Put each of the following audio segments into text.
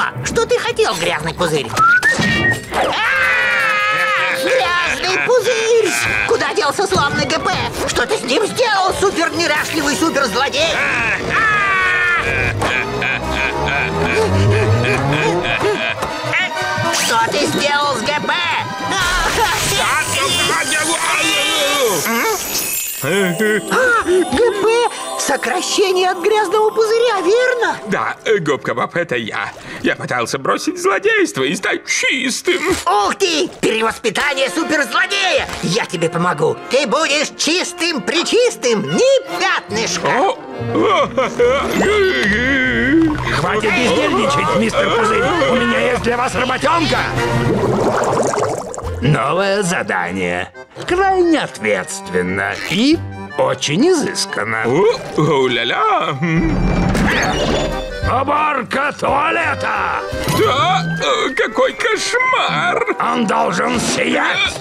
Что ты хотел, грязный пузырь? Грязный пузырь! Куда делся славный ГП? Что ты с ним сделал, супер неряшливый суперзлодей? Что ты сделал с ГП? ГП — сокращение от грязного пузыря, верно? Да, Губка Боб, это я. Я пытался бросить злодейство и стать чистым. Ух ты! Перевоспитание суперзлодея! Я тебе помогу. Ты будешь чистым-причистым, ни пятнышка. Хватит бездельничать, мистер Пузырь. У меня есть для вас работенка. Новое задание. Крайне ответственно и очень изысканно. О-ля-ля. Уборка туалета! Да, какой кошмар! Он должен сиять!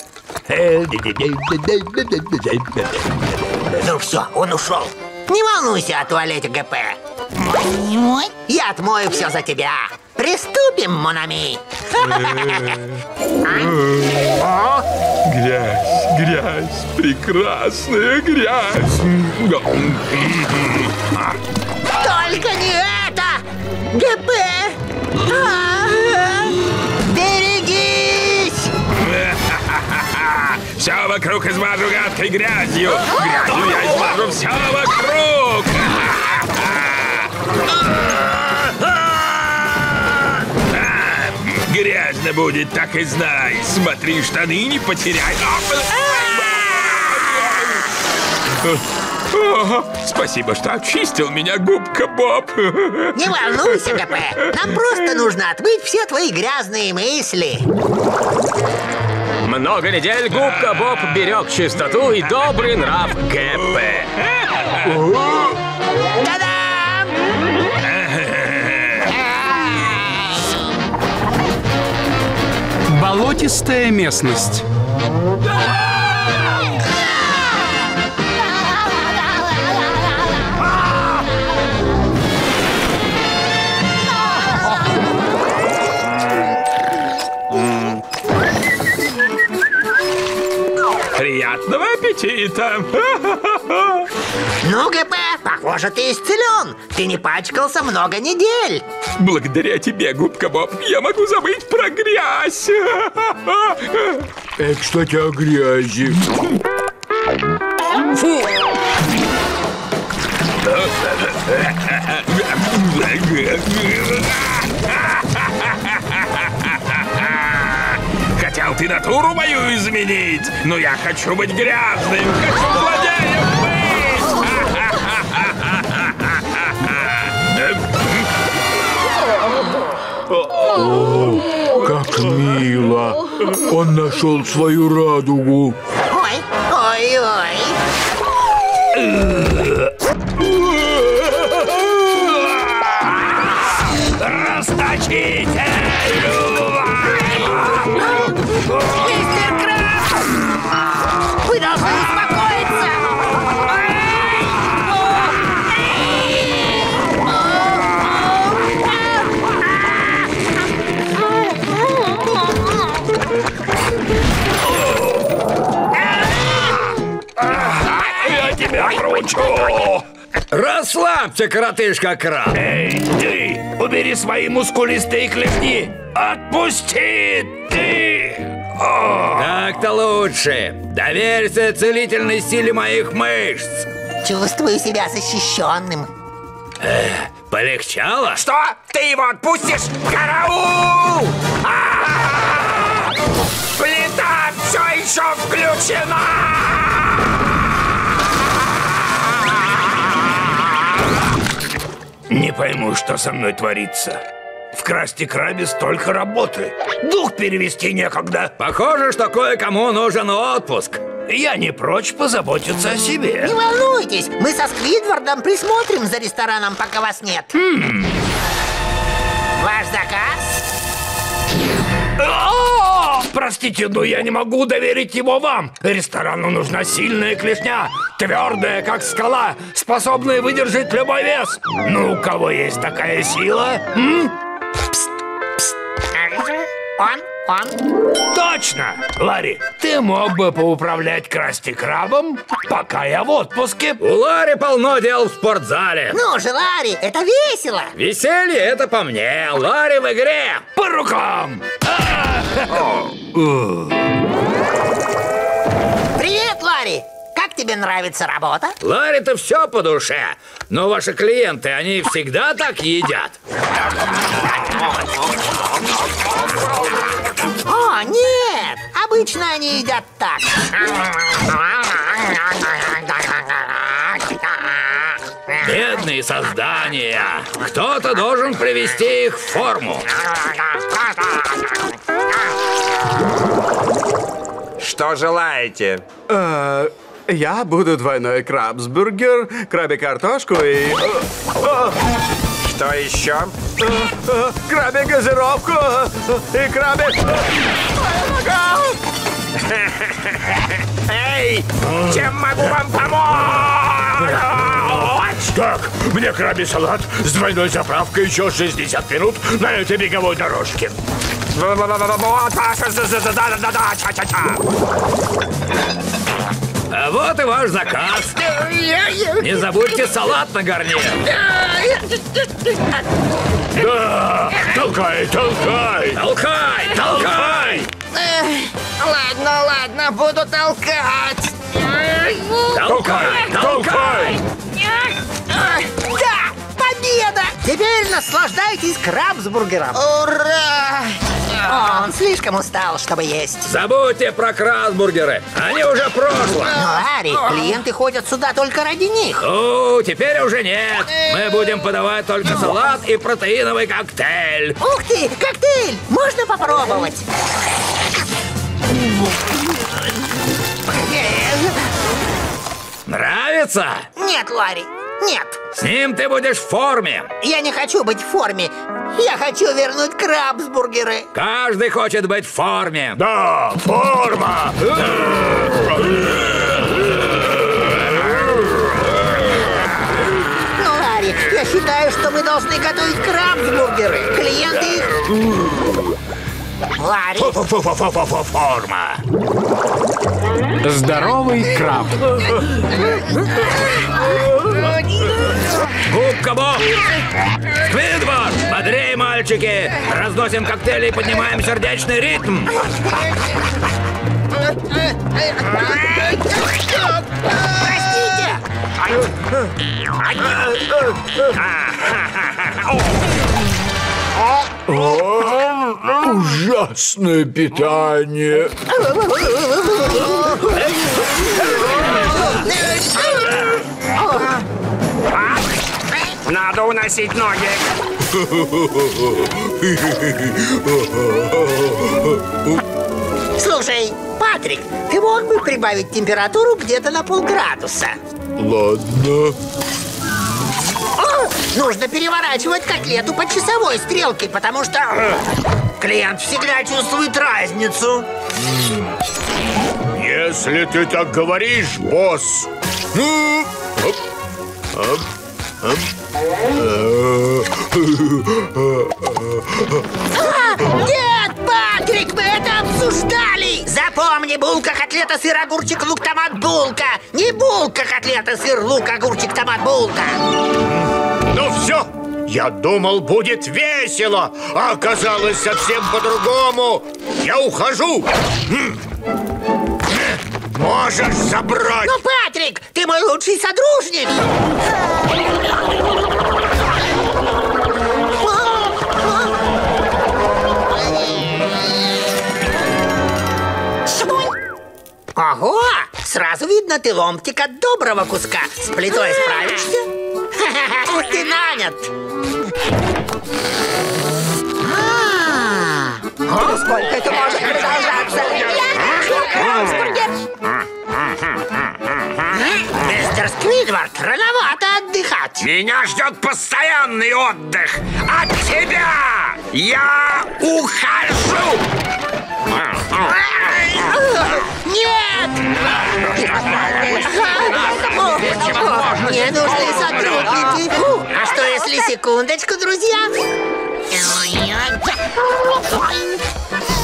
Ну все, он ушел. Не волнуйся о туалете ГП. Я отмою все за тебя. Приступим, Монами. Грязь, прекрасная грязь. Только не это! ГП! Берегись! Все вокруг измажу гадкой грязью. Грязью я измажу все вокруг. Грязно будет, так и знай. Смотри, штаны не потеряй. Спасибо, что очистил меня, Губка Боб. Не волнуйся, ГП. Нам просто нужно отмыть все твои грязные мысли. Много недель Губка Боб берег чистоту и добрый нрав ГП. Та-дам! Болотистая местность. Приятного аппетита! Ну, ГП, похоже, ты исцелен. Ты не пачкался много недель. Благодаря тебе, Губка Боб, я могу забыть про грязь. Кстати, о грязи. Фу! Хотел ты натуру мою изменить, но я хочу быть грязным, хочу злодеем О, как мило. Он нашел свою радугу. Ой, ой-ой. Расточитель! Мистер Краб! Вы должны успокоиться! Я тебя кручу! Расслабься, коротышка Краб. Эй, ты! Убери свои мускулистые клешни! Отпусти ты! Так-то лучше. Доверься целительной силе моих мышц. Чувствую себя защищенным. Полегчало? Что? Ты его отпустишь? Караул! Плита все еще включена! Не пойму, что со мной творится. В Красти Крабе столько работы. Дух перевести некогда. Похоже, что кое-кому нужен отпуск. Я не прочь позаботиться о себе. Не волнуйтесь, мы со Сквидвардом присмотрим за рестораном, пока вас нет. Ваш заказ? Простите, но я не могу доверить его вам. Ресторану нужна сильная клешня, твердая, как скала, способная выдержать любой вес. Ну, у кого есть такая сила? Он. Точно! Ларри, ты мог бы поуправлять Красти Крабом, пока я в отпуске. У Ларри полно дел в спортзале. Ну же, Ларри, это весело. Веселье — это по мне. Ларри в игре. По рукам! Привет, Ларри. Как тебе нравится работа? Ларри-то все по душе. Но ваши клиенты, они всегда так едят. О, нет! Обычно они едят так. Бедные создания. Кто-то должен привести их в форму. Что желаете? Я буду двойной крабсбургер, краби-картошку и... Что еще? краби-газировку и краби... Эй, чем могу вам помочь? Так, мне крабий салат с двойной заправкой еще 60 минут на этой беговой дорожке. А вот и ваш заказ. Не забудьте салат на гарнир. Да, толкай, толкай! Толкай, толкай! Ладно, буду толкать. Толкай, толкай! Да, победа! Теперь наслаждайтесь крабсбургером. Ура! Он слишком устал, чтобы есть. Забудьте про крабсбургеры. Они уже прошлое. Но, Ларри, клиенты ходят сюда только ради них. Ну, теперь уже нет. Мы будем подавать только салат и протеиновый коктейль. Ух ты, коктейль! Можно попробовать? Нравится? Нет, Ларри, нет. С ним ты будешь в форме. Я не хочу быть в форме. Я хочу вернуть крабсбургеры. Каждый хочет быть в форме. Да, форма! Ну, Ларри, я считаю, что мы должны готовить крабсбургеры. Клиенты их... Ларри, Форма! Здоровый краб. Губка Боб! Сквидвард! Бодрей, мальчики! Разносим коктейли и поднимаем сердечный ритм! простите! Ужасное питание! Надо уносить ноги. Слушай, Патрик, ты мог бы прибавить температуру где-то на полградуса? Ладно. Нужно переворачивать котлету по часовой стрелке, потому что клиент всегда чувствует разницу. Если ты так говоришь, босс. Нет, Патрик, мы это обсуждали! Запомни, булка, котлета, сыр, огурчик, лук, томат, булка! Не булка, котлета, сыр, лук, огурчик, томат, булка! Ну все! Я думал, будет весело, а оказалось совсем по-другому. Я ухожу. Можешь забрать. Ну, Патрик, ты мой лучший сотрудник! Ого! Сразу видно, ты ломтик от доброго куска. С плитой справишься? Ты нанят! Сколько это может продолжаться? Я хочу крабсбургер! Мистер Сквидвард, рановато отдыхать. Меня ждет постоянный отдых. От тебя я ухожу. Нет! Мне нужны сотрудники. А что если секундочку, друзья?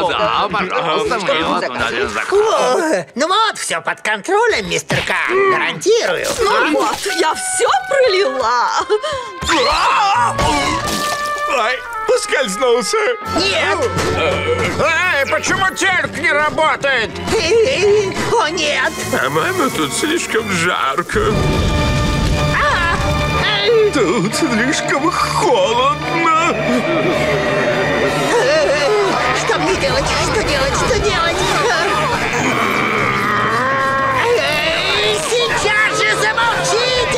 Да, пожалуйста, мне вот один заказ. О, ну вот, все под контролем, мистер К. Гарантирую. Ну вот, я все пролила. Ай, поскользнулся. Нет! Эй, почему тельк не работает? О, нет! По-моему, тут слишком жарко. Тут слишком холодно. Что мне делать? Что делать? Что делать? Сейчас же замолчите!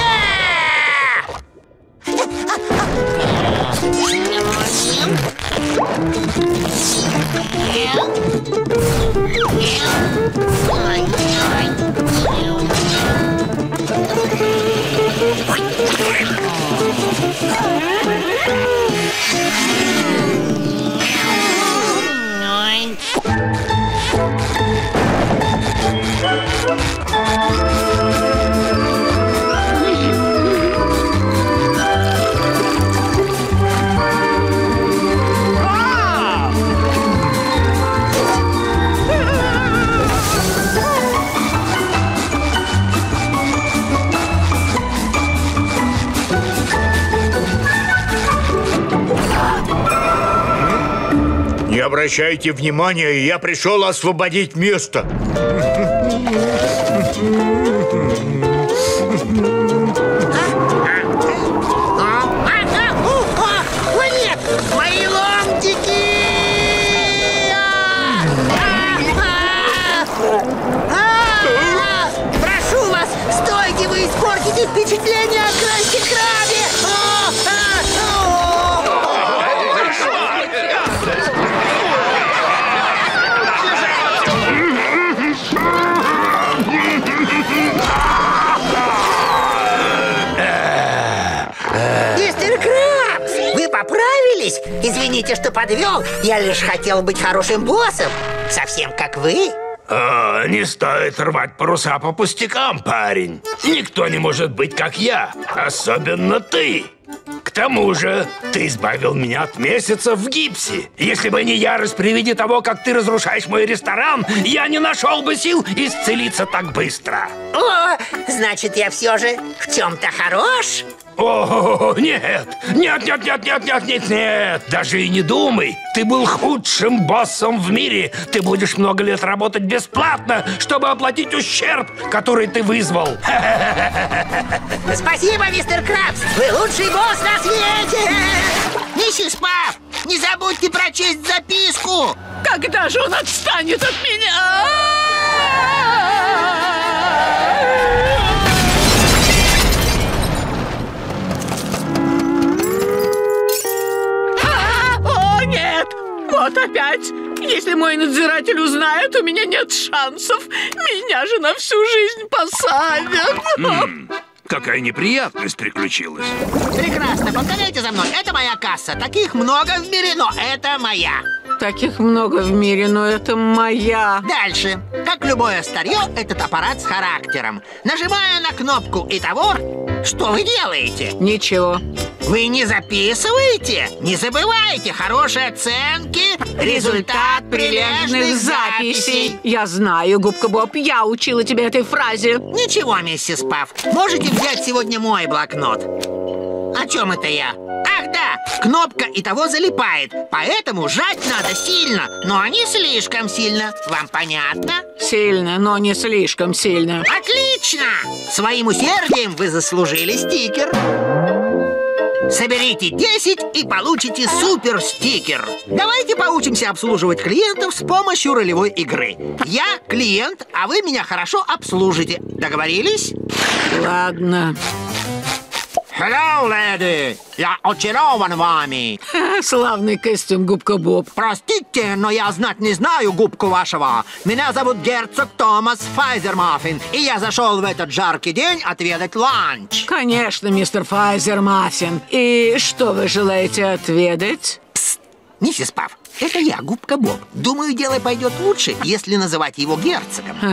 Не обращайте внимания, я пришел освободить место. О, нет! Мои ломтики! Прошу вас, стойте, вы испортите впечатление о Красти Крабе! Мистер Крабс, вы поправились? Извините, что подвел. Я лишь хотел быть хорошим боссом. Совсем как вы. Не стоит рвать паруса по пустякам, парень. Никто не может быть как я, особенно ты. К тому же, ты избавил меня от месяца в гипсе. Если бы не ярость при виде того, как ты разрушаешь мой ресторан, я не нашел бы сил исцелиться так быстро. О, значит, я все же в чем-то хорош? О, нет! Нет! Даже и не думай! Ты был худшим боссом в мире! Ты будешь много лет работать бесплатно, чтобы оплатить ущерб, который ты вызвал! Спасибо, мистер Крабс! Вы лучший босс на свете! Миссис Паф, не забудьте прочесть записку. Когда же он отстанет от меня? О, нет! Вот опять! Если мой надзиратель узнает, у меня нет шансов. Меня же на всю жизнь посадят. Какая неприятность приключилась. Прекрасно, повторяйте за мной. Это моя касса. Таких много в мире, но это моя. Таких много в мире, но это моя. Дальше. Как любое старье, этот аппарат с характером. Нажимая на кнопку «Итого», что вы делаете? Ничего. Вы не записываете? Не забывайте, хорошие оценки, результат прилежных записей. Я знаю, Губка Боб, я учила тебя этой фразе. Ничего, миссис Паф, можете взять сегодня мой блокнот. О чем это я? Ах да, кнопка «Итого» залипает, поэтому жать надо сильно, но не слишком сильно. Вам понятно? Сильно, но не слишком сильно. Отлично! Своим усердием вы заслужили стикер. Соберите 10 и получите супер-стикер. Давайте поучимся обслуживать клиентов с помощью ролевой игры. Я клиент, а вы меня хорошо обслужите. Договорились? Ладно. Hello, леди! Я очарован вами. Славный костюм, Губка Боб. Простите, но я знать не знаю губку вашего. Меня зовут герцог Томас Файзермаффин, и я зашел в этот жаркий день отведать ланч. Конечно, мистер Файзермаффин. И что вы желаете отведать? Миссис Паф, это я, Губка Боб. Думаю, дело пойдет лучше, если называть его герцогом.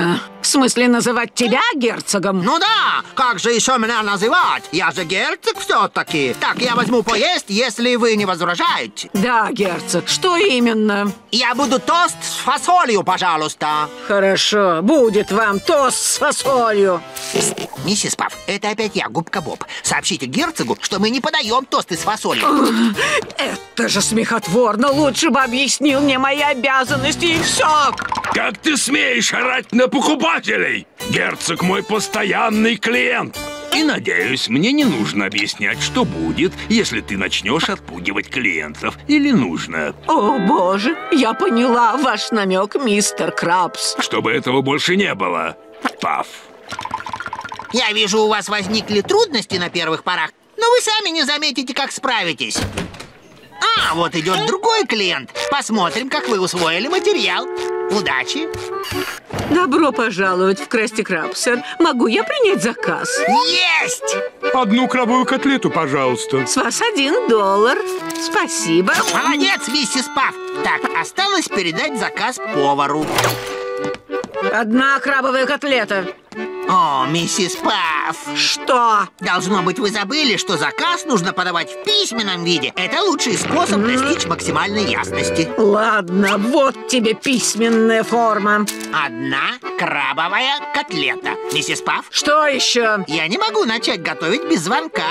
В смысле, называть тебя герцогом? Ну да, как же еще меня называть? Я же герцог все-таки. Так, я возьму поесть, если вы не возражаете. Да, герцог. Что именно? Я буду тост с фасолью, пожалуйста. Хорошо, будет вам тост с фасолью. Миссис Пафф, это опять я, Губка Боб. Сообщите герцогу, что мы не подаем тосты с фасолью. Это же смехотворно. Лучше бы объяснил мне мои обязанности и все. Как ты смеешь орать на покупателей? Герцог мой постоянный клиент. И, надеюсь, мне не нужно объяснять, что будет, если ты начнешь отпугивать клиентов. Или нужно? О, боже, я поняла ваш намек, мистер Крабс. Чтобы этого больше не было. Пафф. Я вижу, у вас возникли трудности на первых порах, но вы сами не заметите, как справитесь. А, вот идет другой клиент. Посмотрим, как вы усвоили материал. Удачи. Добро пожаловать в Красти Краб, сэр. Могу я принять заказ? Есть! Одну крабовую котлету, пожалуйста. С вас $1. Спасибо. Молодец, миссис Пафф. Так, осталось передать заказ повару. Одна крабовая котлета. О, миссис Пафф. Что? Должно быть, вы забыли, что заказ нужно подавать в письменном виде. Это лучший способ достичь максимальной ясности. Ладно, вот тебе письменная форма. Одна крабовая котлета. Миссис Пафф, Что еще? я не могу начать готовить без звонка.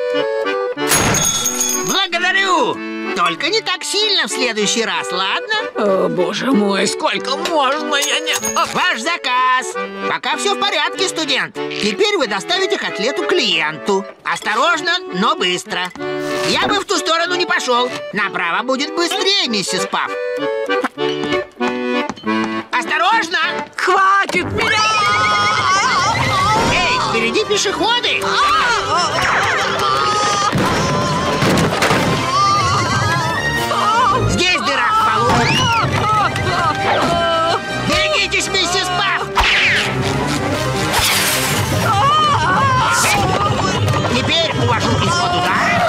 Благодарю! Только не так сильно в следующий раз, ладно? О, боже мой, сколько можно? Я не... Ваш заказ. Пока все в порядке, студент. Теперь вы доставите котлету клиенту. Осторожно, но быстро. Я бы в ту сторону не пошел. Направо будет быстрее, миссис Пафф. Осторожно! Хватит меня! Эй, впереди пешеходы! Здесь дыра в полу. Берегитесь, миссис Пафф! Теперь увожу из-под удара.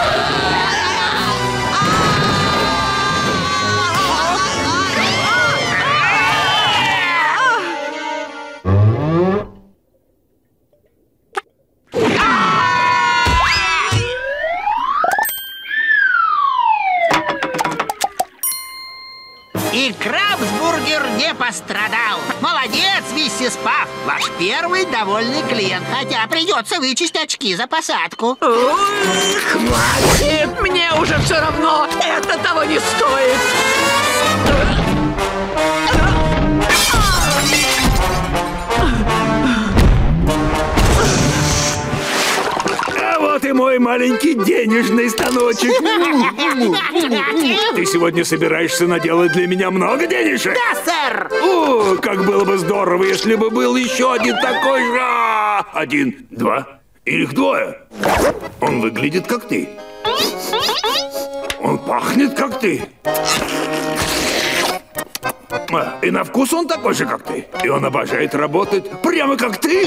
И Крабсбургер не пострадал. Молодец, миссис Пафф. Ваш первый довольный клиент. Хотя придется вычесть очки за посадку. Ой, хватит! Мне уже все равно. Это того не стоит. А вот и мой маленький денежный станочек. Ты сегодня собираешься наделать для меня много денежек? Да, сэр! О, как было бы здорово, если бы был еще один такой же! Один, два, или их двое. Он выглядит как ты. Он пахнет как ты. И на вкус он такой же, как ты. И он обожает работать прямо как ты.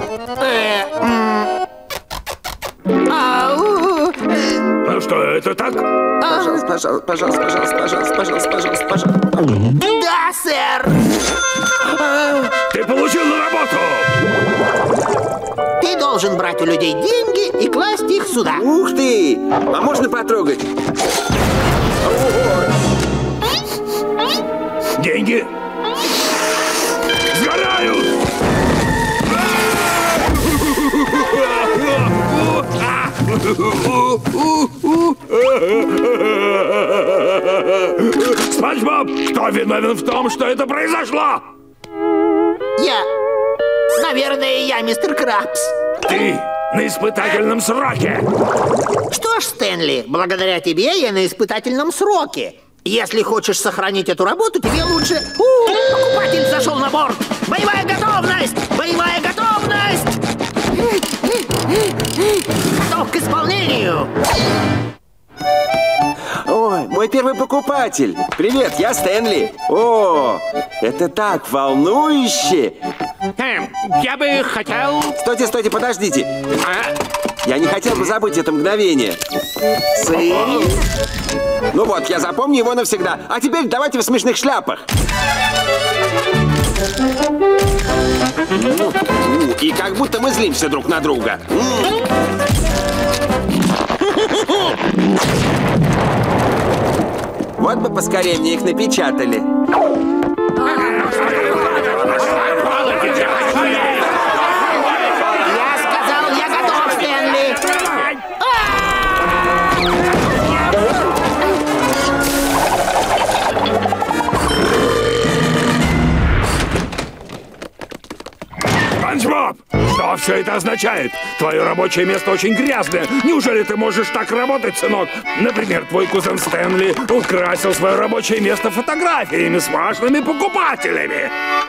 Ну что, это так? Пожалуйста. Да, сэр! Ты получил на работу! Ты должен брать у людей деньги и класть их сюда. Ух ты! А можно потрогать? Деньги сгорают! Спанч Боб, кто виновен в том, что это произошло? Наверное, я мистер Крабс. Ты на испытательном сроке. Что ж, Стэнли, благодаря тебе я на испытательном сроке. Если хочешь сохранить эту работу, тебе лучше... Покупатель зашел на борт! Боевая готовность! Боевая готовность! Готов к исполнению! Ой, мой первый покупатель. Привет, я Стэнли. О, это так волнующе. Я бы хотел... Стойте, подождите. Я не хотел бы забыть это мгновение. Сын. Ну вот, я запомню его навсегда. А теперь давайте в смешных шляпах. будто мы злимся друг на друга. Вот бы поскорее мне их напечатали. Я сказал, я готов, Стэнли. Спанч Боб, что все это означает? Твое рабочее место очень грязное. Неужели ты можешь так работать, сынок? Например, твой кузен Стэнли украсил свое рабочее место фотографиями с важными покупателями.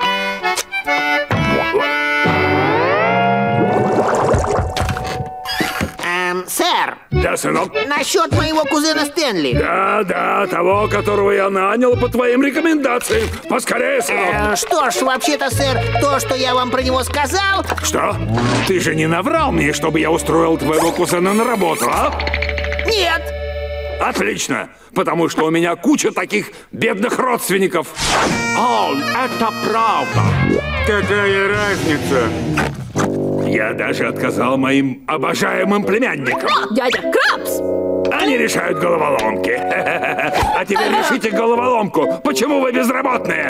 Сэр, Да, сынок? насчет моего кузена Стэнли. Да, того, которого я нанял по твоим рекомендациям. Поскорее, сынок. Что ж, вообще-то, сэр, то, что я вам про него сказал... Что? Ты же не наврал мне, чтобы я устроил твоего кузена на работу, а? Нет! Отлично, потому что у меня куча таких бедных родственников. О, это правда. Какая разница? Я даже отказал моим обожаемым племянникам. Дядя Крабс! Они решают головоломки. А теперь решите головоломку. Почему вы безработные?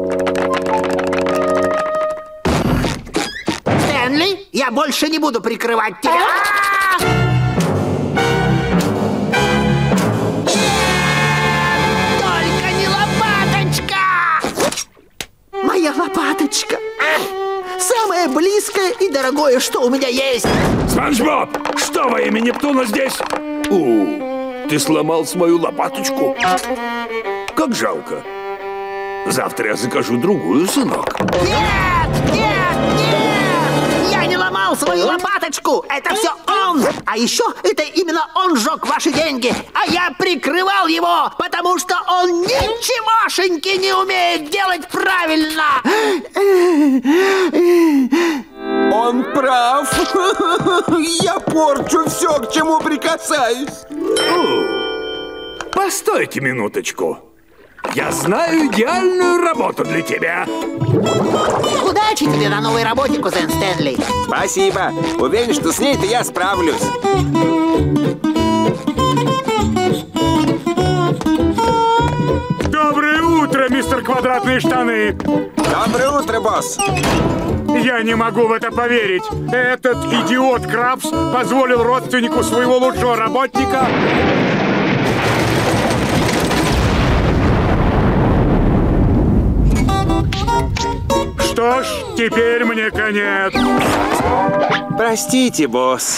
Стэнли, я больше не буду прикрывать тебя. Только не лопаточка! Моя лопаточка. Самое близкое и дорогое, что у меня есть. Спанч Боб, что во имя Нептуна здесь? Ты сломал свою лопаточку? Как жалко. Завтра я закажу другую, сынок. Нет! Я не ломал свою лопаточку! Это все он! А еще это именно он сжег ваши деньги! А я прикрывал его, потому что он ничегошеньки не умеет делать правильно! Он прав. Я порчу все, к чему прикасаюсь. Постойте минуточку. Я знаю идеальную работу для тебя. Удачи тебе на новой работе, кузен Стэнли! Спасибо. Уверен, что с ней-то я справлюсь. Доброе утро, мистер Квадратные штаны. Доброе утро, босс. Я не могу в это поверить. Этот идиот Крабс позволил родственнику своего лучшего работника... Что ж, теперь мне конец. Простите, босс.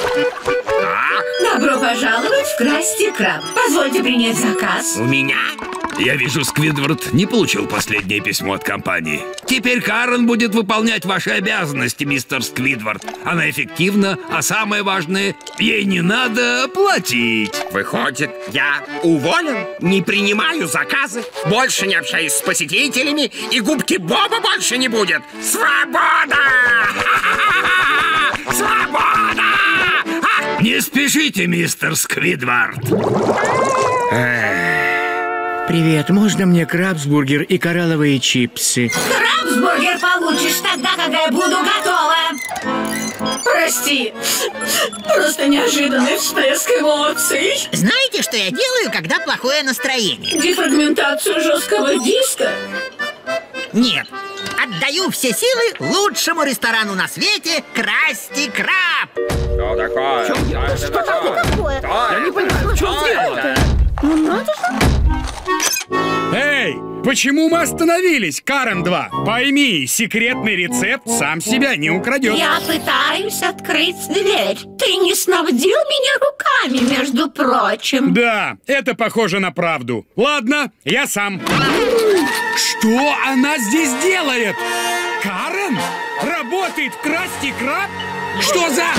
Добро пожаловать в Красти Краб. Позвольте принять заказ. У меня? Я вижу, Сквидвард не получил последнее письмо от компании. Теперь Карен будет выполнять ваши обязанности, мистер Сквидвард. Она эффективна, а самое важное, ей не надо платить. Выходит, я уволен, не принимаю заказы, больше не общаюсь с посетителями, и губки Боба больше не будет. Свобода! Свобода! Не спешите, мистер Сквидвард. Привет, можно мне крабсбургер и коралловые чипсы? Крабсбургер получишь тогда, когда я буду готова. Прости, просто неожиданный всплеск эмоций. Знаете, что я делаю, когда плохое настроение? Дефрагментацию жесткого диска? Нет. Отдаю все силы лучшему ресторану на свете Красти Краб. Что такое? Что такое? Я не понимаю, в чем дело-то? Ну надо же. Эй, почему мы остановились, Карен 2? Пойми, секретный рецепт сам себя не украдет. Я пытаюсь открыть дверь. Ты не снабдил меня руками, между прочим. Да, это похоже на правду. Ладно, я сам. Что она здесь делает? Карен? Работает в Красти Краб? Что за...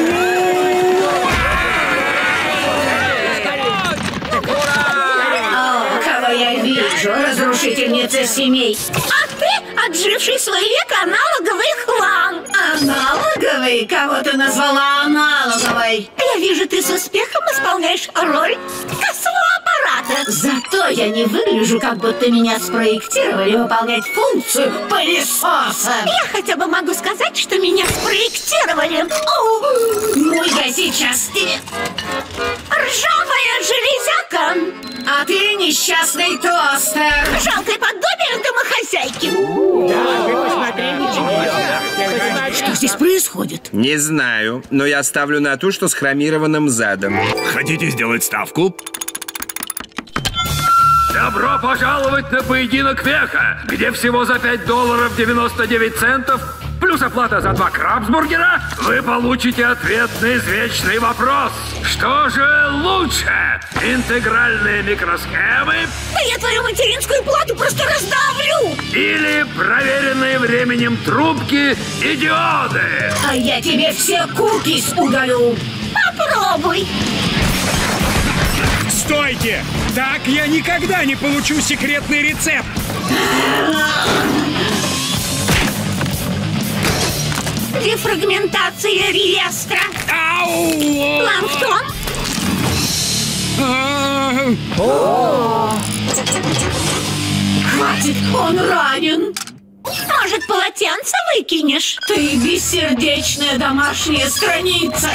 Кого я вижу, разрушительница семей. А ты, отживший свой век, аналоговый хлам. Аналоговый? Кого ты назвала аналоговой? Я вижу, ты с успехом исполняешь роль кассового аппарата. ребята. Зато я не выгляжу, как будто меня спроектировали выполнять функцию пылесоса. Я хотя бы могу сказать, что меня спроектировали. Ну, я сейчас ржавая железяка. А ты несчастный тостер. Жалкое подобие домохозяйки. Что здесь происходит? Не знаю, но я ставлю на ту, что с хромированным задом. Хотите сделать ставку? Добро пожаловать на поединок века, где всего за $5.99 плюс оплата за 2 крабсбургера вы получите ответ на извечный вопрос. Что же лучше? Интегральные микросхемы? Да я твою материнскую плату просто раздавлю! Или проверенные временем трубки и диоды? А я тебе все кукис удалю. Попробуй. Стойте! Так я никогда не получу секретный рецепт! Дефрагментация реестра. Ау! Планктон. Хватит, он ранен. Может, полотенце выкинешь? Ты бессердечная домашняя страница.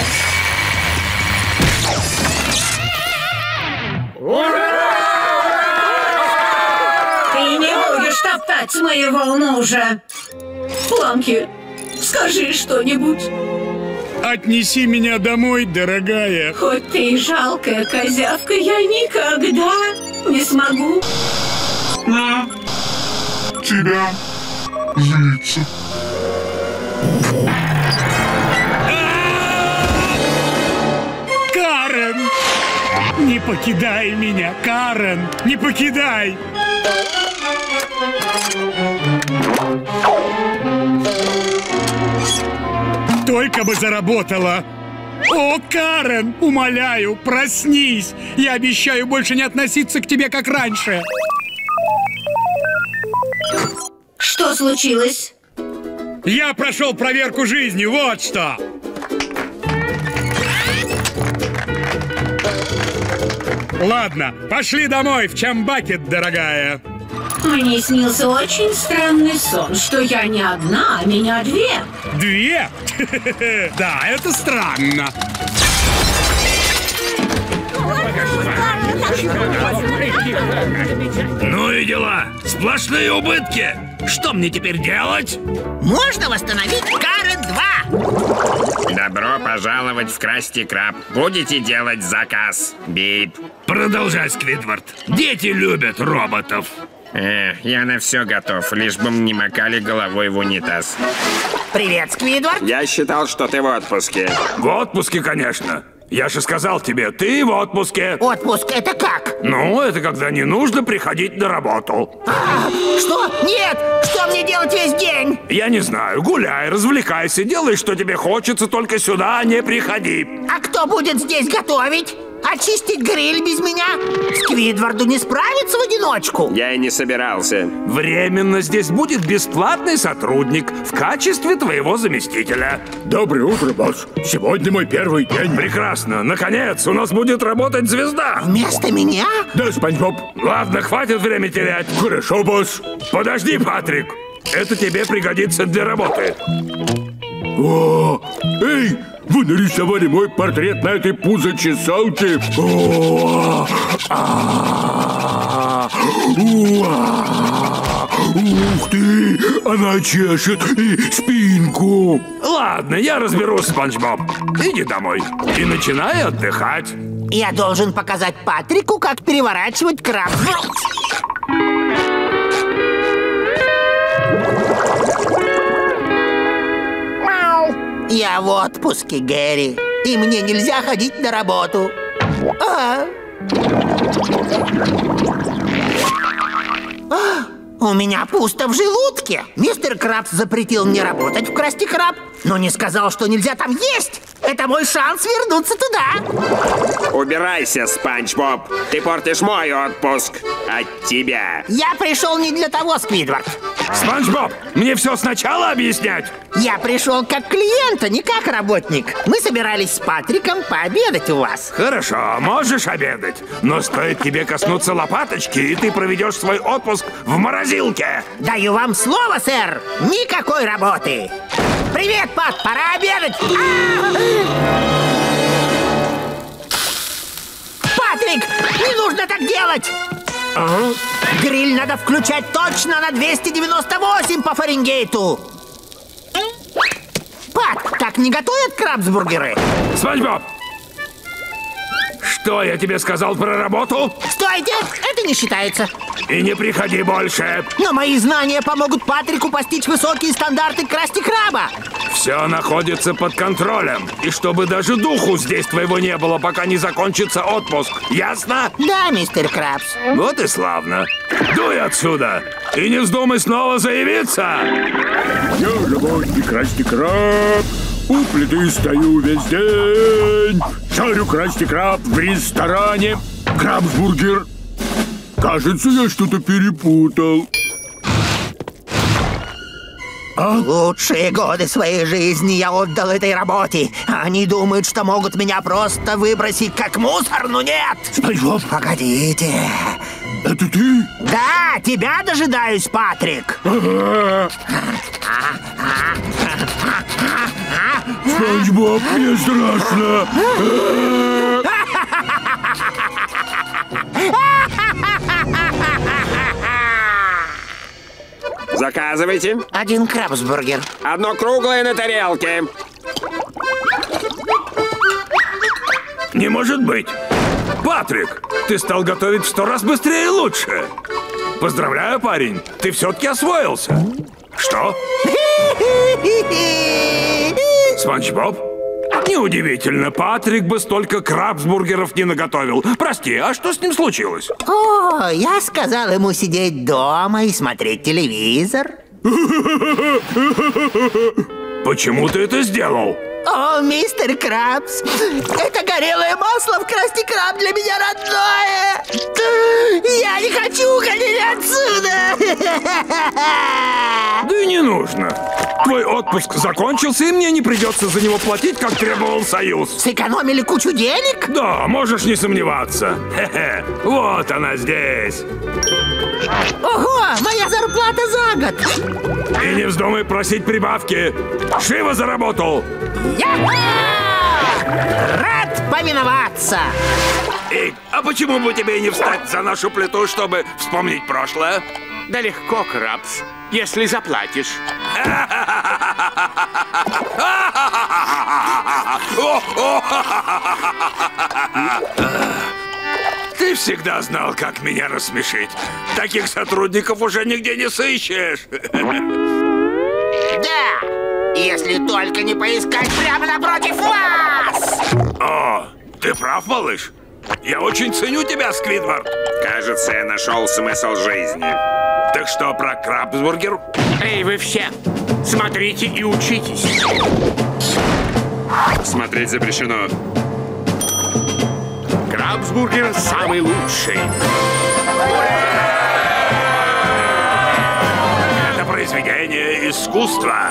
Ты не будешь топтать моего мужа. Планки, скажи что-нибудь. Отнеси меня домой, дорогая. Хоть ты и жалкая козявка, я никогда не смогу. На тебя злиться. Карен! Не покидай меня, Карен! Не покидай! Только бы заработала! О, Карен, умоляю, проснись! Я обещаю больше не относиться к тебе, как раньше! Что случилось? Я прошел проверку жизни, вот что! Ладно, пошли домой в Чамбакет, дорогая. Мне снился очень странный сон, что я не одна, а меня две. Две? Да, это странно. Ну и дела. Сплошные убытки. Что мне теперь делать? Можно восстановить Карен 2. Добро пожаловать в Красти Краб. Будете делать заказ, Бип. Продолжай, Сквидвард. Дети любят роботов. Я на все готов, лишь бы не макали головой в унитаз. Привет, Сквидвард. Я считал, что ты в отпуске. В отпуске, конечно. Я же сказал тебе, ты в отпуске. Отпуск это как? Ну, это когда не нужно приходить на работу. Что? Нет! Что мне делать весь день? Я не знаю. Гуляй, развлекайся, делай, что тебе хочется, только сюда не приходи. А кто будет здесь готовить? Очистить гриль без меня? Сквидварду не справиться в одиночку. Я и не собирался. Временно здесь будет бесплатный сотрудник в качестве твоего заместителя. Доброе утро, босс. Сегодня мой первый день. Прекрасно. Наконец, у нас будет работать звезда. Вместо меня? Да, Спанч Боб. Ладно, хватит время терять. Хорошо, босс. Подожди, Патрик. Это тебе пригодится для работы. О, эй, вы нарисовали мой портрет на этой пузочесалке? Ух ты, она чешет и спинку. Ладно, я разберусь, Спанч Боб. Иди домой и начинай отдыхать. Я должен показать Патрику, как переворачивать краб. Я в отпуске, Гэри, и мне нельзя ходить на работу. У меня пусто в желудке. Мистер Крабс запретил мне работать в Красти Краб, но не сказал, что нельзя там есть. Это мой шанс вернуться туда. Убирайся, Спанч Боб. Ты портишь мой отпуск от тебя. Я пришел не для того, Сквидвард. Спанч Боб, мне все сначала объяснять? Я пришел как клиент, а не как работник. Мы собирались с Патриком пообедать у вас. Хорошо, можешь обедать. Но стоит тебе коснуться лопаточки, и ты проведешь свой отпуск в морозилке. Даю вам слово, сэр. Никакой работы. Привет, Пат, пора обедать. Патрик, не нужно так делать. Гриль надо включать точно на 298 по Фаренгейту. Пат, так не готовят крабсбургеры? Спанч Боб! Что я тебе сказал про работу? Стойте, это не считается. И не приходи больше. Но мои знания помогут Патрику постичь высокие стандарты Красти Краба. Все находится под контролем. И чтобы даже духу здесь твоего не было, пока не закончится отпуск. Ясно? Да, мистер Крабс. Вот и славно. Дуй отсюда. И не вздумай снова заявиться. Я работник Красти Краб. У плиты стою весь день. Жарю Красти Краб в ресторане. Крабсбургер. Кажется, я что-то перепутал. Лучшие годы своей жизни я отдал этой работе. Они думают, что могут меня просто выбросить как мусор, но нет. Спанч-Боб. Погодите. Это ты? Да, тебя дожидаюсь, Патрик. Спанч-Боб, мне страшно. Заказывайте. Один крабсбургер. Одно круглое на тарелке. Не может быть. Патрик, ты стал готовить в 100 раз быстрее и лучше. Поздравляю, парень. Ты все-таки освоился. Что? Спанч Боб? Неудивительно, Патрик бы столько крабсбургеров не наготовил. Прости, а что с ним случилось? О, я сказал ему сидеть дома и смотреть телевизор. Почему ты это сделал? О, мистер Крабс, это горелое масло в Красти Краб для меня родное. Я не хочу уходить отсюда. Да и не нужно. Твой отпуск закончился, и мне не придется за него платить, как требовал Союз. Сэкономили кучу денег? Да, можешь не сомневаться. Хе-хе. Вот она здесь. Ого, моя зарплата за год. И не вздумай просить прибавки. Живо заработал. Рад повиноваться. Эй, а почему бы тебе не встать за нашу плиту, чтобы вспомнить прошлое? Да легко, Крабс, если заплатишь. Ты всегда знал, как меня рассмешить. Таких сотрудников уже нигде не сыщешь. Да, если только не поискать прямо напротив вас. О, ты прав, малыш. Я очень ценю тебя, Сквидвард. Кажется, я нашел смысл жизни. Так что про крабсбургер? Эй, вы все, смотрите и учитесь. Смотреть запрещено. Крабсбургер самый лучший. Это произведение искусства.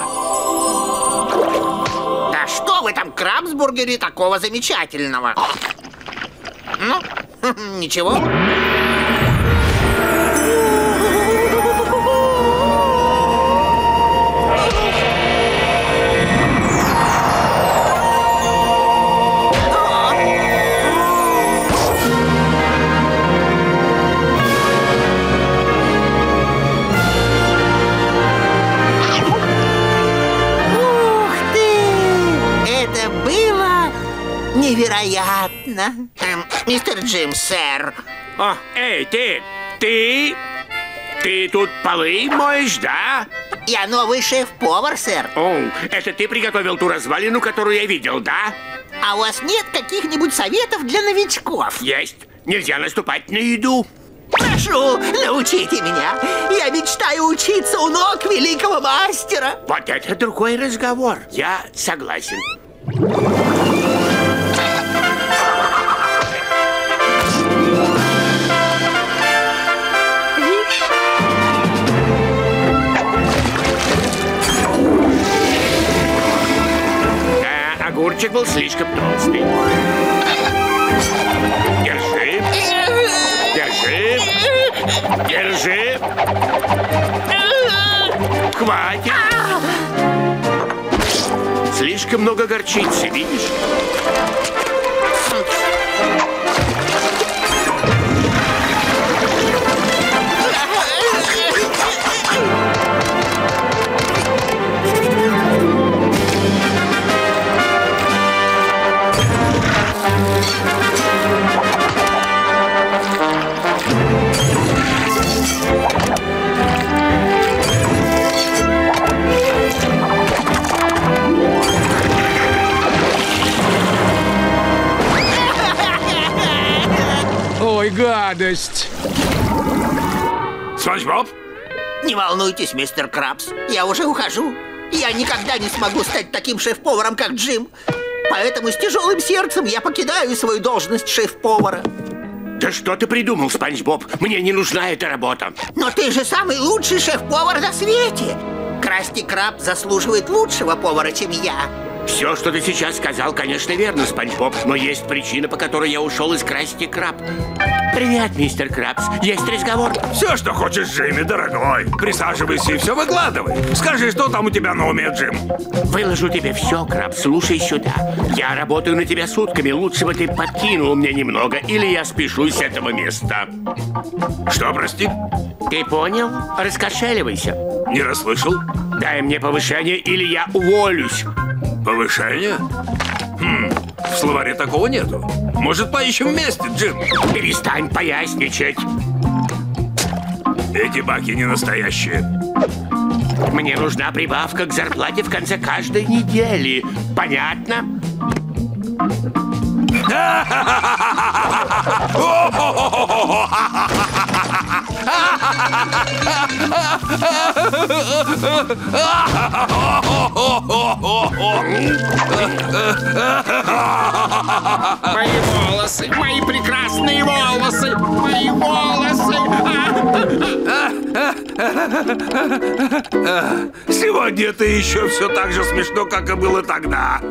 Да что в этом крабсбургере такого замечательного? Ну, ничего. Невероятно. Мистер Джим, сэр. О, эй, ты тут полы моешь, да? Я новый шеф-повар, сэр. О, это ты приготовил ту развалину, которую я видел, да? А у вас нет каких-нибудь советов для новичков? Есть. Нельзя наступать на еду. Прошу, научите меня. Я мечтаю учиться у ног великого мастера. Вот это другой разговор. Я согласен. Да, огурчик был слишком толстый. Держи. Держи. Держи. Хватит. Слишком много горчицы, видишь? Ой, гадость. Спанч Боб? Не волнуйтесь, мистер Крабс, я уже ухожу. Я никогда не смогу стать таким шеф-поваром, как Джим. Поэтому с тяжелым сердцем я покидаю свою должность шеф-повара. Да что ты придумал, Спанч Боб? Мне не нужна эта работа. Но ты же самый лучший шеф-повар на свете. Красти Краб заслуживает лучшего повара, чем я. Все, что ты сейчас сказал, конечно, верно, Спанч Боб, но есть причина, по которой я ушел из Красти Краб. Привет, мистер Крабс. Есть разговор? Все, что хочешь, Джимми, дорогой. Присаживайся и все выкладывай. Скажи, что там у тебя на уме, Джим? Выложу тебе все, Краб, слушай сюда. Я работаю на тебя сутками. Лучше бы ты подкинул мне немного, или я спешусь с этого места. Что, прости? Ты понял? Раскошеливайся. Не расслышал? Дай мне повышение, или я уволюсь. Повышение? В словаре такого нету. Может, поищем вместе, Джим? Перестань поясничать. Эти баки не настоящие. Мне нужна прибавка к зарплате в конце каждой недели. Понятно? Мои волосы, мои прекрасные волосы, мои волосы. Сегодня это еще все так же смешно, как и было тогда.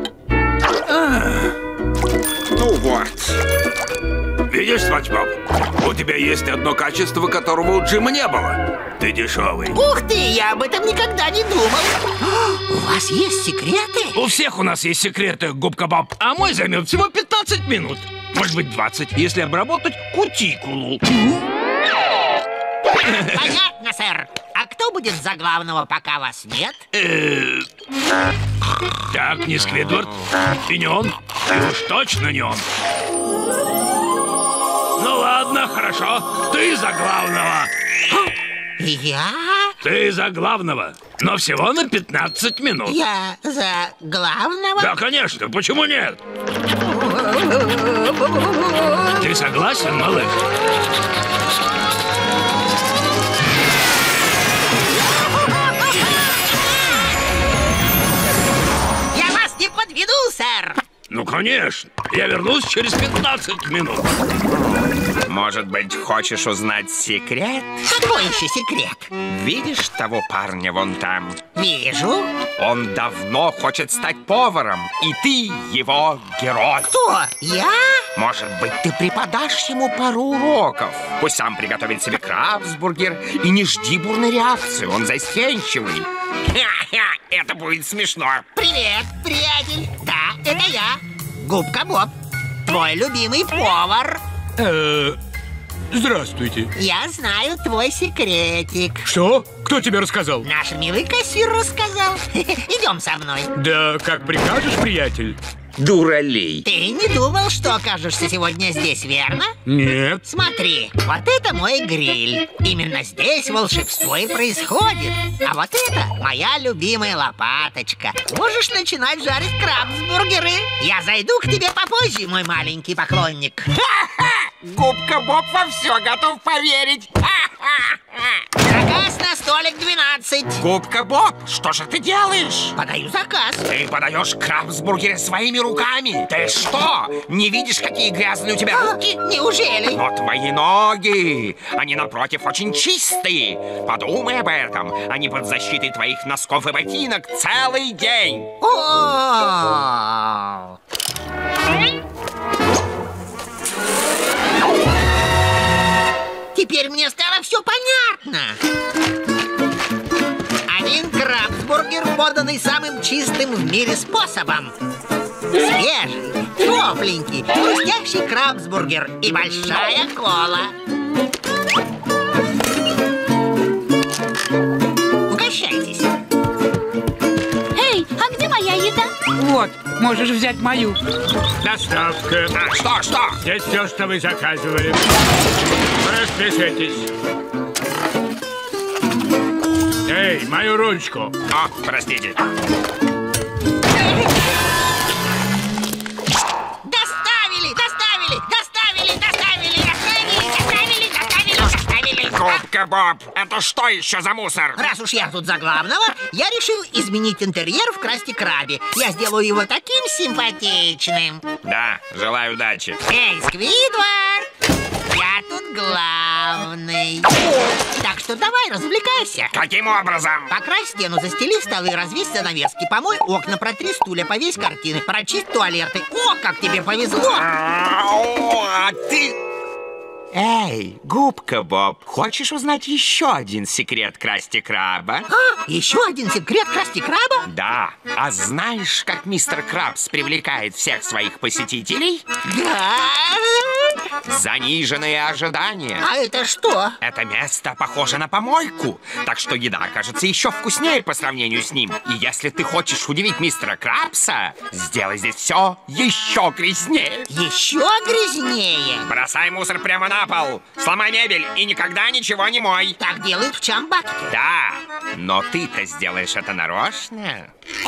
Ну вот. Видишь, Спанч Боб, у тебя есть одно качество, которого у Джима не было. Ты дешевый. Ух ты, я об этом никогда не думал. У вас есть секреты? У всех у нас есть секреты, Губка Боб. А мой займет всего 15 минут. Может быть, 20, если обработать кутикулу. Понятно, сэр. А кто будет за главного, пока вас нет? Так, не Сквидвард. И не он. И уж точно не он. Ну ладно, хорошо. Ты за главного. Я? Ты за главного. Но всего на 15 минут. Я за главного? Да, конечно. Почему нет? Ты согласен, малыш? Я вас не подведу, сэр. Ну, конечно. Я вернусь через 15 минут. Может быть, хочешь узнать секрет? Какой еще секрет? Видишь того парня вон там? Вижу. Он давно хочет стать поваром, и ты его герой. Кто? Я? Может быть, ты преподашь ему пару уроков? Пусть сам приготовит себе крабсбургер, и не жди бурной реакции, он застенчивый. Ха-ха, это будет смешно. Привет, приятель. Да, это я. Губка Боб. Твой любимый повар. Здравствуйте. Я знаю твой секретик. Что? Кто тебе рассказал? Наш милый кассир рассказал. Идем со мной. Да как прикажешь, приятель. Дуралей. Ты не думал, что окажешься сегодня здесь, верно? Нет. Смотри, вот это мой гриль. Именно здесь волшебство и происходит. А вот это моя любимая лопаточка. Можешь начинать жарить крабсбургеры. Я зайду к тебе попозже, мой маленький поклонник. Губка Боб во все готов поверить. Заказ на столик 12. Губка Боб, что же ты делаешь? Подаю заказ. Ты подаешь крабсбургеры своими руками. Ты что, не видишь, какие грязные у тебя руки? Неужели? Но твои ноги, они, напротив, очень чистые. Подумай об этом. Они под защитой твоих носков и ботинок целый день. О! Теперь мне стало все понятно. Один крабсбургер, поданный самым чистым в мире способом. Свежий, тепленький, хрустящий крабсбургер и большая кола. Угощайтесь. Эй, а где моя еда? Вот, можешь взять мою. Доставка. Что? Здесь все, что вы заказывали. Распишитесь. Эй, мою ручку. О, простите. Доставили. Губка Боб, это что еще за мусор? Раз уж я тут за главного, я решил изменить интерьер в Красти Крабе. Я сделаю его таким симпатичным. Да, желаю удачи. Эй, Сквидвард! Я тут главный. Так что давай, развлекайся. Каким образом? Покрась стену, застели столы, развесь занавески, помой окна, протри стулья, повесь картины, прочисть туалеты. О, как тебе повезло! А ты... Эй, Губка Боб, хочешь узнать еще один секрет Красти Краба? Еще один секрет Красти Краба? Да. А знаешь, как мистер Крабс привлекает всех своих посетителей? Да. Заниженные ожидания. А это что? Это место похоже на помойку, так что еда окажется еще вкуснее по сравнению с ним. И если ты хочешь удивить мистера Крабса, сделай здесь все еще грязнее. Еще грязнее? Бросай мусор прямо на пол, сломай мебель и никогда ничего не мой. Так делают в Чамбаке. Да, но ты-то сделаешь это нарочно.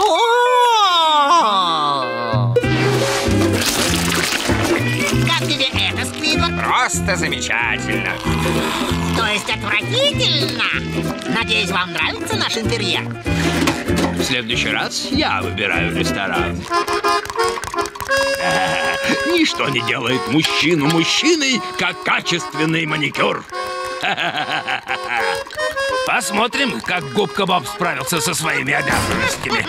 Как тебе это, Сквидвард? Просто замечательно. То есть отвратительно? Надеюсь, вам нравится наш интерьер? В следующий раз я выбираю ресторан. Ничто не делает мужчину мужчиной, как качественный маникюр. Посмотрим, как Губка Боб справился со своими обязанностями.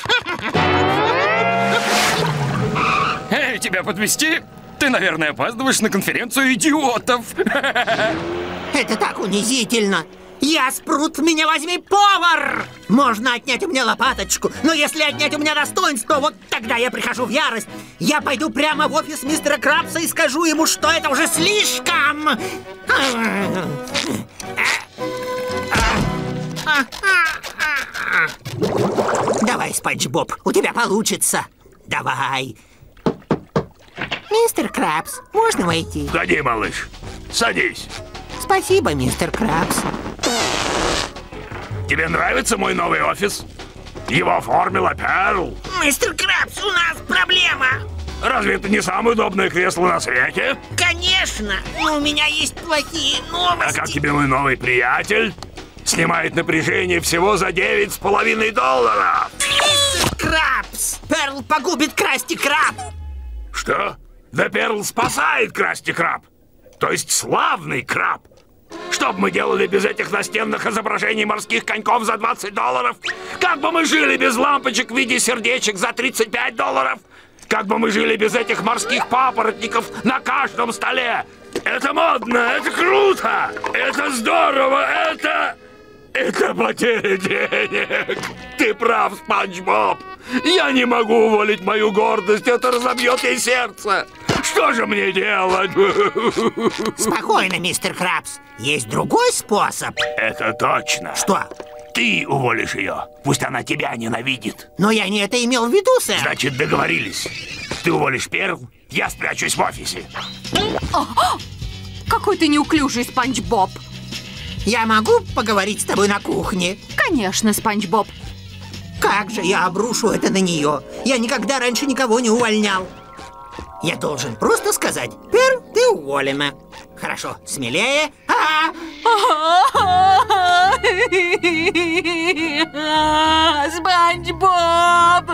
Эй, тебя подвезти? Ты, наверное, опаздываешь на конференцию идиотов. Это так унизительно. Я спрут, меня возьми, повар! Можно отнять у меня лопаточку, но если отнять у меня достоинство, вот тогда я прихожу в ярость. Я пойду прямо в офис мистера Крабса и скажу ему, что это уже слишком. Давай, Спанч Боб, у тебя получится. Давай. Мистер Крабс, можно войти? Входи, малыш. Садись. Спасибо, мистер Крабс. Тебе нравится мой новый офис? Его оформила Перл. Мистер Крабс, у нас проблема. Разве это не самое удобное кресло на свете? Конечно, но у меня есть плохие новости. А как тебе мой новый приятель? Снимает напряжение всего за $9,5. Мистер Крабс, Перл погубит Красти Краб. Что? Да Перл спасает Красти Краб. То есть славный краб. Что бы мы делали без этих настенных изображений морских коньков за $20? Как бы мы жили без лампочек в виде сердечек за $35? Как бы мы жили без этих морских папоротников на каждом столе? Это модно, это круто, это здорово, это потеря денег. Ты прав, Спанч Боб. Я не могу уволить мою гордость, это разобьет ей сердце. Что же мне делать? Спокойно, мистер Крабс. Есть другой способ. Это точно. Что? Ты уволишь ее. Пусть она тебя ненавидит. Но я не это имел в виду, сэр. Значит, договорились. Ты уволишь Перл, я спрячусь в офисе. Какой ты неуклюжий, Спанч Боб. Я могу поговорить с тобой на кухне? Конечно, Спанч Боб. Как же я обрушу это на нее? Я никогда раньше никого не увольнял. Я должен просто сказать: Перл, ты уволена. Хорошо, смелее. Спанч Боб!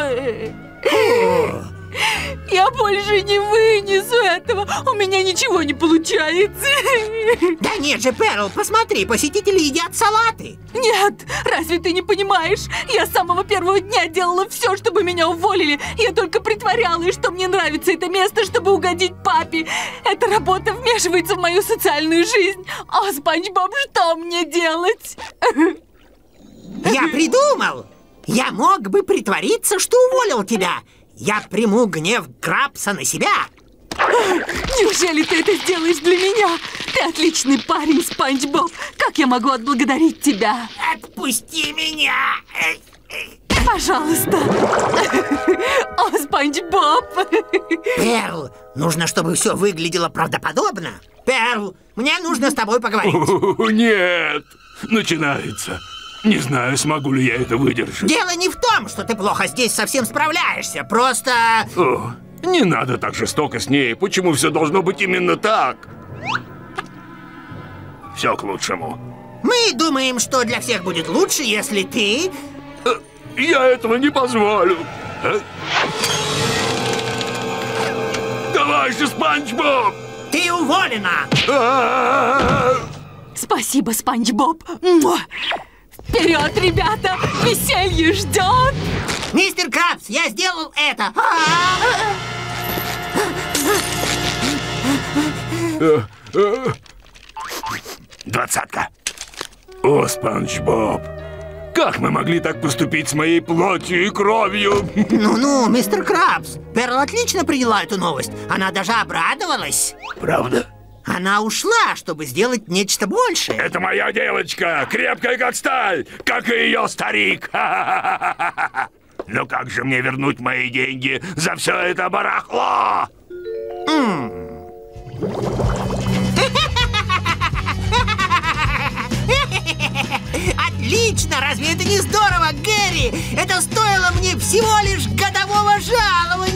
Я больше не вынесу этого. У меня ничего не получается. Да нет же, Перл, посмотри, посетители едят салаты. Нет, разве ты не понимаешь? Я с самого первого дня делала все, чтобы меня уволили. Я только притворялась, что мне нравится это место, чтобы угодить папе. Эта работа вмешивается в мою социальную жизнь. А, Спанч Боб, что мне делать? Я придумал. Я мог бы притвориться, что уволил тебя. Я приму гнев Крабса на себя. Неужели ты это сделаешь для меня? Ты отличный парень, Спанч Боб. Как я могу отблагодарить тебя? Отпусти меня. Пожалуйста. О, Спанч Боб. Перл, нужно, чтобы все выглядело правдоподобно. Перл, мне нужно с тобой поговорить. Нет, начинается. Не знаю, смогу ли я это выдержать. Дело не в том, что ты плохо здесь совсем справляешься, просто... О, не надо так жестоко с ней. Почему все должно быть именно так? Все к лучшему. Мы думаем, что для всех будет лучше, если ты... Я этого не позволю. Давай же, Спанч Боб! Ты уволена! Спасибо, Спанч Боб. Вперед, ребята! Веселье ждет! Мистер Крабс, я сделал это! Двадцатка. О, Спанч Боб! Как мы могли так поступить с моей плотью и кровью? Ну-ну, мистер Крабс, Перл отлично приняла эту новость. Она даже обрадовалась. Правда? Она ушла, чтобы сделать нечто большее. Это моя девочка, крепкая как сталь, как и ее старик. Но как же мне вернуть мои деньги за все это барахло? Отлично! Разве это не здорово, Гэри? Это стоило мне всего лишь годового жалования!